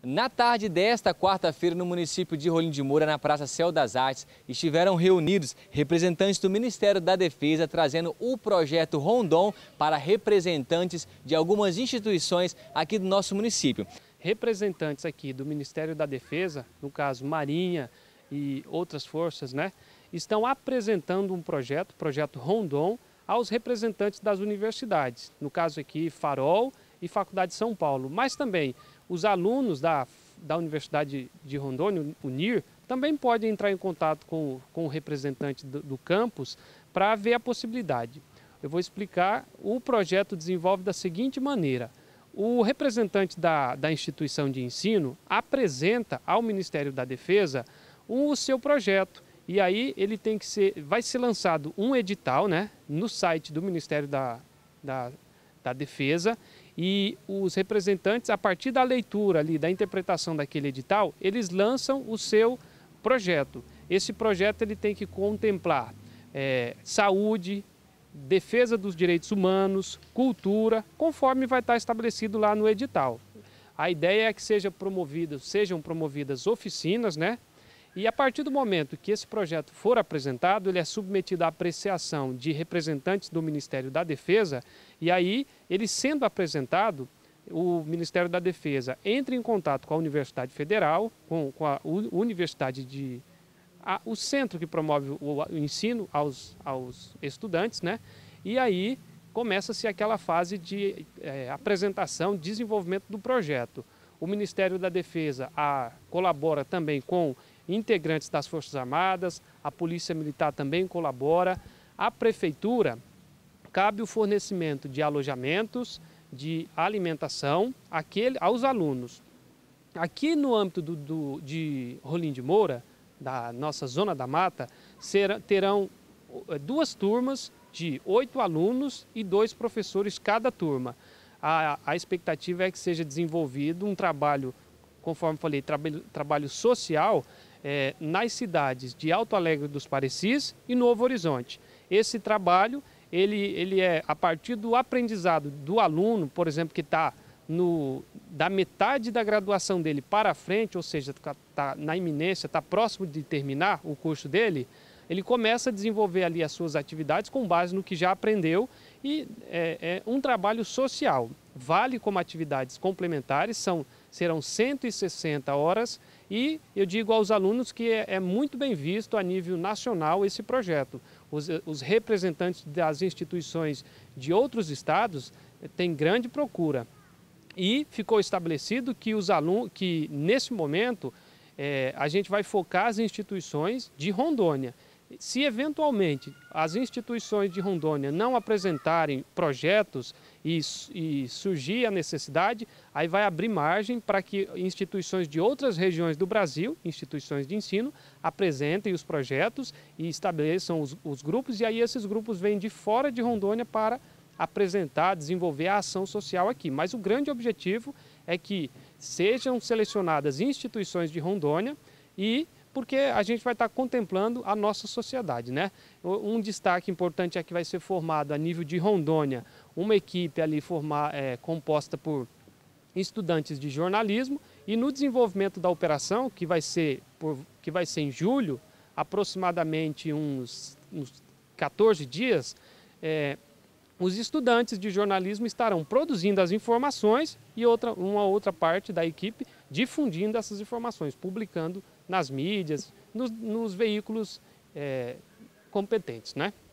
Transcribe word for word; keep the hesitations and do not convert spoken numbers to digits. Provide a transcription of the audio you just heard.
Na tarde desta quarta-feira, no município de Rolim de Moura, na Praça Céu das Artes, estiveram reunidos representantes do Ministério da Defesa, trazendo o projeto Rondon para representantes de algumas instituições aqui do nosso município. Representantes aqui do Ministério da Defesa, no caso Marinha e outras forças, né, estão apresentando um projeto, projeto Rondon, aos representantes das universidades, no caso aqui Farol e Faculdade de São Paulo, mas também os alunos da, da Universidade de Rondônia, o N I R, também podem entrar em contato com, com o representante do, do campus para ver a possibilidade. Eu vou explicar. O projeto desenvolve da seguinte maneira: o representante da, da instituição de ensino apresenta ao Ministério da Defesa o seu projeto. E aí ele tem que ser, vai ser lançado um edital, né, no site do Ministério da, da, da Defesa, e os representantes, a partir da leitura ali, da interpretação daquele edital, eles lançam o seu projeto. Esse projeto ele tem que contemplar é, saúde, defesa dos direitos humanos, cultura, conforme vai estar estabelecido lá no edital. A ideia é que seja promovido, sejam promovidas oficinas, né? E a partir do momento que esse projeto for apresentado, ele é submetido à apreciação de representantes do Ministério da Defesa, e aí, ele sendo apresentado, o Ministério da Defesa entra em contato com a Universidade Federal, com, com a Universidade de... A, o centro que promove o, o ensino aos, aos estudantes, né? E aí começa-se aquela fase de é, apresentação, desenvolvimento do projeto. O Ministério da Defesa a, colabora também com integrantes das Forças Armadas, a Polícia Militar também colabora. A Prefeitura cabe o fornecimento de alojamentos, de alimentação aquele, aos alunos. Aqui no âmbito do, do, de Rolim de Moura, da nossa Zona da Mata, serão, terão duas turmas de oito alunos e dois professores cada turma. A, a expectativa é que seja desenvolvido um trabalho, conforme falei, trabalho, trabalho social, É, nas cidades de Alto Alegre dos Parecis e Novo Horizonte. Esse trabalho ele, ele é a partir do aprendizado do aluno, por exemplo, que está da metade da graduação dele para frente, ou seja, está na iminência, está próximo de terminar o curso dele, ele começa a desenvolver ali as suas atividades com base no que já aprendeu, e é, é um trabalho social. Vale como atividades complementares, são, serão cento e sessenta horas, e eu digo aos alunos que é, é muito bem visto a nível nacional esse projeto. Os, os representantes das instituições de outros estados têm grande procura. E ficou estabelecido que, os alunos, que nesse momento é, a gente vai focar as instituições de Rondônia. Se eventualmente as instituições de Rondônia não apresentarem projetos e, e surgir a necessidade, aí vai abrir margem para que instituições de outras regiões do Brasil, instituições de ensino, apresentem os projetos e estabeleçam os, os grupos, e aí esses grupos vêm de fora de Rondônia para apresentar, desenvolver a ação social aqui. Mas o grande objetivo é que sejam selecionadas instituições de Rondônia, e porque a gente vai estar contemplando a nossa sociedade, né? Um destaque importante é que vai ser formado a nível de Rondônia uma equipe ali formar, é, composta por estudantes de jornalismo, e no desenvolvimento da operação, que vai ser, por, que vai ser em julho, aproximadamente uns, uns quatorze dias, é, os estudantes de jornalismo estarão produzindo as informações e outra, uma outra parte da equipe difundindo essas informações, publicando nas mídias, nos, nos veículos é, competentes, né?